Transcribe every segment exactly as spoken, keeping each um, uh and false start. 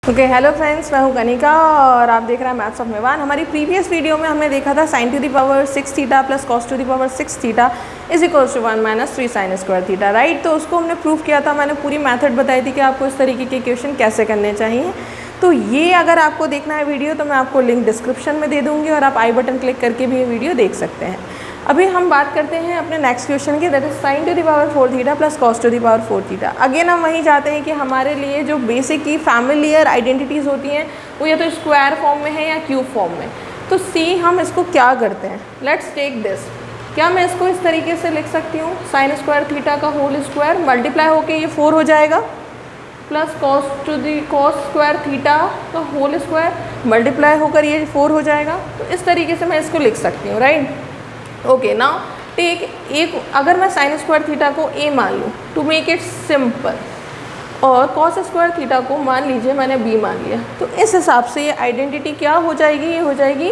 Okay hello friends, मैं हूँ कनिका और आप देख रहे हैं मैथ्स ऑफ मिवान। हमारी प्रीवियस वीडियो में हमने देखा था sine to the power six theta plus cos to the power six theta is equals to one minus three sine square theta, right. तो उसको हमने प्रूव किया था, मैंने पूरी मेथड बताई थी कि आपको इस तरीके के क्वेश्चन कैसे करने चाहिए। तो ये अगर आपको देखना है वीडियो तो मैं आपको लिंक डिस्क्रिप्शन में दे दूँगी और आप आई बटन क्लिक करके भी ये वीडियो देख सकते हैं। अभी हम बात करते हैं अपने नेक्स्ट क्वेश्चन की, that is sine to the power four theta plus cos to the power four theta. Again हम वहीं जाते हैं कि हमारे लिए जो बेसिक की फैमिलियर आइडेंटिटीज़ होती हैं वो या तो स्क्वायर फॉर्म में है या क्यूब फॉर्म में। तो सी हम इसको क्या करते हैं, लेट्स टेक दिस। क्या मैं इसको इस तरीके से लिख सकती हूँ, साइन स्क्वायर थीटा का होल स्क्वायर मल्टीप्लाई होके ये फोर हो जाएगा, plus cos to the cos square theta का होल स्क्वायर मल्टीप्लाई होकर ये फोर हो जाएगा। तो इस तरीके से मैं इसको लिख सकती हूँ, राइट। ओके नाउ टेक एक, अगर मैं साइन स्क्वायर थीटा को ए मान लूँ टू मेक इट सिंपल, और कॉस स्क्वायर थीटा को मान लीजिए मैंने बी मान लिया, तो इस हिसाब से ये आइडेंटिटी क्या हो जाएगी, ये हो जाएगी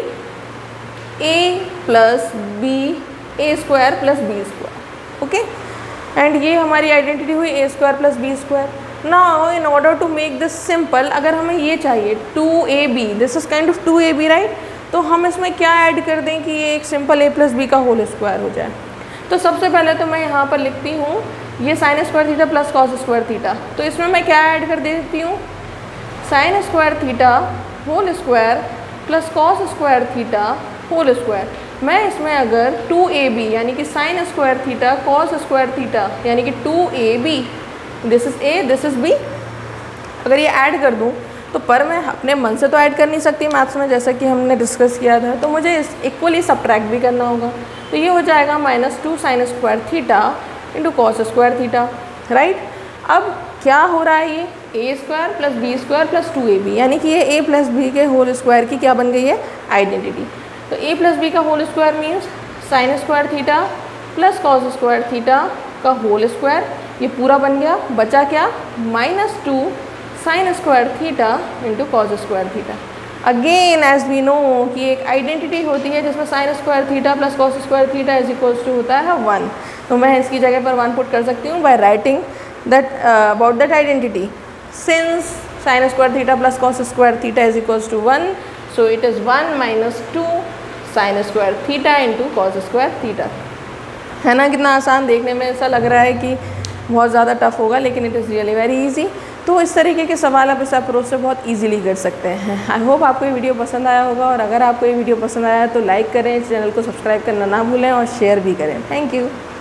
A plus B A square plus B square. Okay, and ये हमारी आइडेंटिटी हुई A square plus B square. Now in order to make this simple, अगर हमें ये चाहिए two A B, this is kind of two A B, right. तो हम इसमें क्या ऐड कर दें कि ये एक सिंपल ए प्लस बी का होल स्क्वायर हो जाए। तो सबसे पहले तो मैं यहाँ पर लिखती हूँ ये sine square theta plus cos square theta, तो इसमें मैं क्या ऐड कर देती हूँ, sine square theta whole square plus cos square theta whole square. मैं इसमें अगर टू ए बी यानी कि sine square theta cos square theta यानी कि two A B, this is A this is B, अगर ये ऐड कर दूँ तो पर मैं अपने मन से तो ऐड कर नहीं सकती मैथ्स में, जैसा कि हमने डिस्कस किया था, तो मुझे इस इक्वली सब्ट्रैक्ट भी करना होगा। तो ये हो जाएगा minus two sine square theta into cos square theta, right. अब क्या हो रहा है, ये A square plus B square plus two A B यानी कि ये ए प्लस बी के होल स्क्वायर की क्या बन गई है, आइडेंटिटी। तो ए प्लस बी का whole square means sine square theta plus cos square theta का होल स्क्वायर, ये पूरा बन गया। बचा क्या, minus two sine square theta into cos square theta. Again as we know कि एक आइडेंटिटी होती है जिसमें sine square theta plus cos square theta is equals to होता है वन। तो मैं इसकी जगह पर वन पुट कर सकती हूँ by writing that about that identity, since sine square theta plus cos square theta is equals to one, so it is one minus two sine square theta into cos square theta. है ना, कितना आसान। देखने में ऐसा लग रहा है कि बहुत ज़्यादा टफ होगा, लेकिन it is really very easy. तो इस तरीके के सवाल आप इस अप्रोच से बहुत इजीली कर सकते हैं। आई होप आपको ये वीडियो पसंद आया होगा, और अगर आपको ये वीडियो पसंद आया तो लाइक करें, चैनल को सब्सक्राइब करना ना भूलें और शेयर भी करें। Thank you.